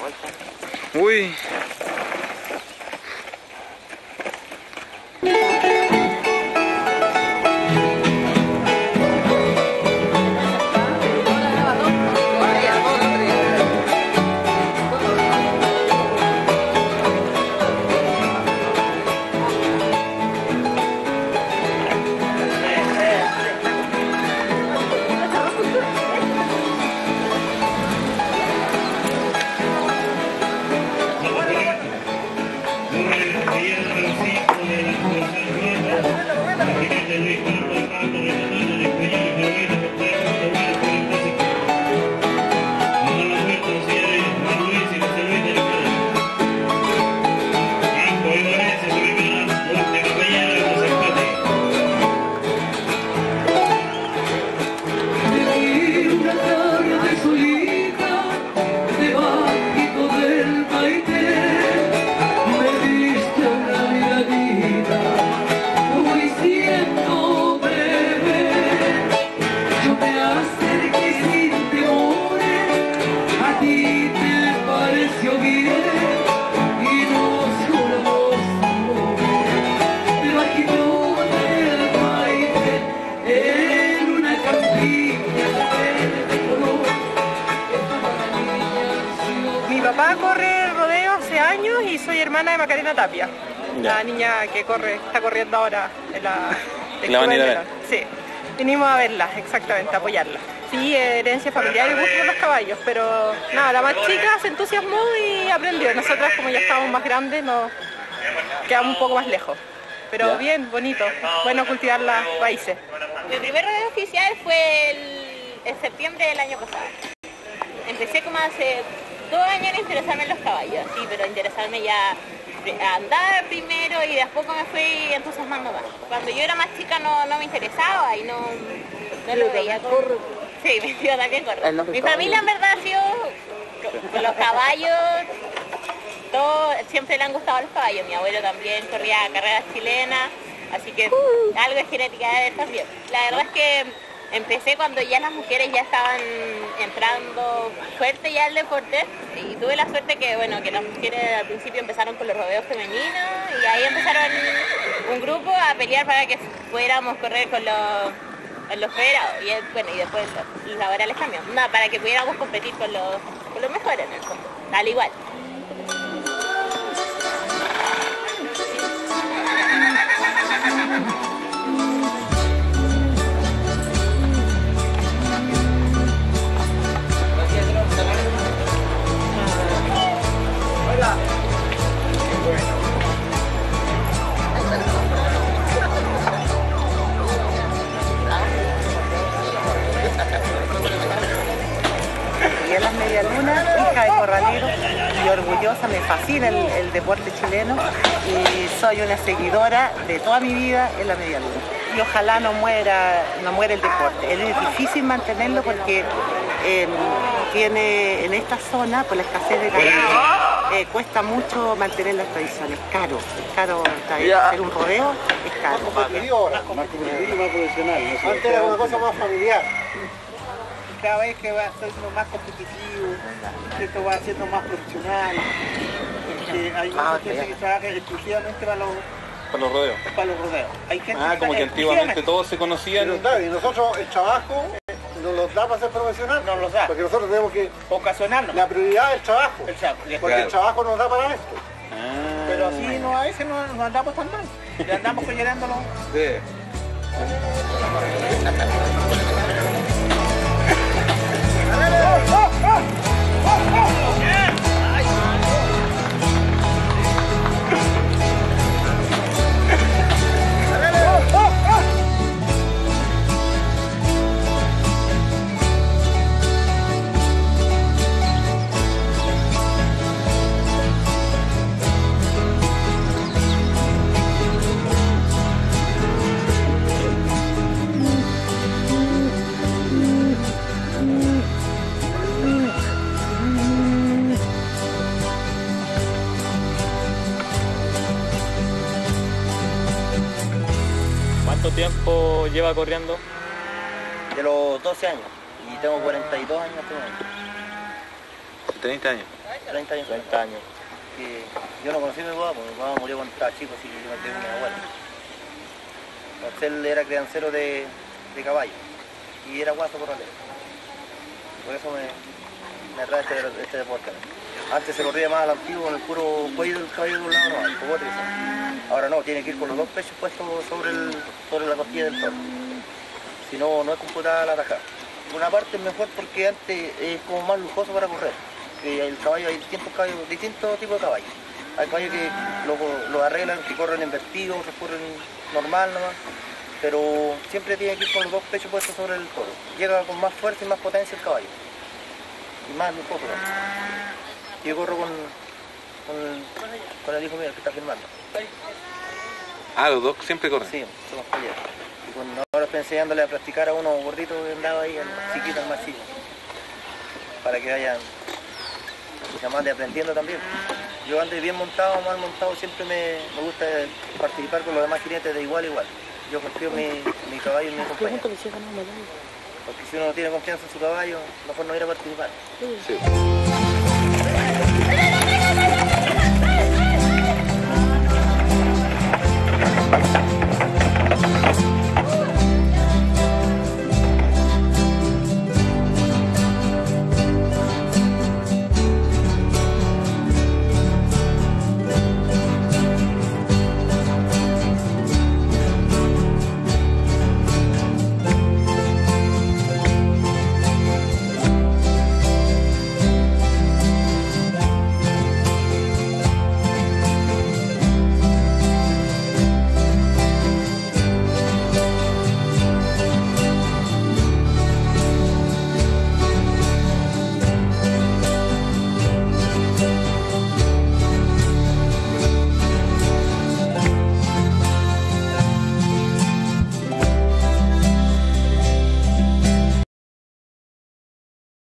Uy. Mi papá corre rodeo hace años y soy hermana de Macarena Tapia, la niña que está corriendo ahora en la van a ir a ver. Sí, vinimos a verla, exactamente, a apoyarla. Sí, herencia familiar y gusto por los caballos, pero nada, la más chica se entusiasmó y aprendió. Nosotras, como ya estábamos más grandes, nos quedamos un poco más lejos. Pero bien, bonito, bueno cultivar las raíces. Mi primer rodeo oficial fue en septiembre del año pasado. Empecé como hace 2 años a interesarme en los caballos, sí, pero interesarme ya a andar primero y de a poco me fui entusiasmando más. Cuando yo era más chica no me interesaba y no lo veía como... Sí, mi tío también corre. Mi familia en verdad ha sido con los caballos, siempre le han gustado los caballos. Mi abuelo también corría carreras chilenas, así que algo de genética de él también. La verdad es que empecé cuando ya las mujeres ya estaban entrando fuerte ya al deporte y tuve la suerte que las mujeres al principio empezaron con los rodeos femeninos y ahí empezaron un grupo a pelear para que pudiéramos correr con los federados y después los laborales también, para que pudiéramos competir con los mejores en el fondo, al igual. Y en las medialunas, hija de corralero y orgullosa, me fascina el deporte chileno y soy una seguidora de toda mi vida en la medialuna. Y ojalá no muera el deporte. Es difícil mantenerlo porque tiene en esta zona, por la escasez de ganado, cuesta mucho mantener las tradiciones. Es caro hacer un rodeo, es caro. Más competitivo, más profesional. Antes era una cosa más familiar. Cada vez que va siendo más competitivo, esto va siendo más profesional. Hay mucha gente que trabaja exclusivamente para los rodeos. Hay gente como que antiguamente todos se conocían. Y nosotros el trabajo no nos da para ser profesional. No nos da. Porque nosotros tenemos que ocasionarnos. La prioridad es el trabajo. Porque el trabajo nos da para esto. Pero así a veces no andamos tan mal. Le andamos collerándolo. Sí. ¿Cuánto tiempo lleva corriendo? De los 12 años y tengo 42 años. 30 años. 30 años. 30 años. Que yo no conocí a mi papá, porque mi papá murió cuando estaba chico, así que yo me crié con mi abuelo. Entonces él era criancero de caballos y era guaso corralero. Por eso me atrae este deporte. Antes se corría más al antiguo con el puro cuello del caballo de un lado, no, el cogote. Ahora no, tiene que ir con los dos pechos puestos sobre la costilla del toro. Si no, no es computada la tajada. Por una parte es mejor porque antes es como más lujoso para correr. Que el caballo, hay distintos tipos de caballos. Hay caballos que lo arreglan, que corren invertidos, otros corren normal nomás. Pero siempre tiene que ir con los dos pechos puestos sobre el toro. Llega con más fuerza y más potencia el caballo. Y más lujoso. Yo corro con el hijo mío, el que está firmando. Ah, los dos siempre corren. Sí, somos colleros. Y ahora estoy enseñándole a practicar a uno gordito que andaba ahí, al chiquito, al más chico. Para que vayan de aprendiendo también. Yo ando bien montado o mal montado, siempre me gusta participar con los demás jinetes de igual a igual. Yo confío en mi caballo y en mi compañero. Porque si uno no tiene confianza en su caballo, mejor no ir a participar. Sí.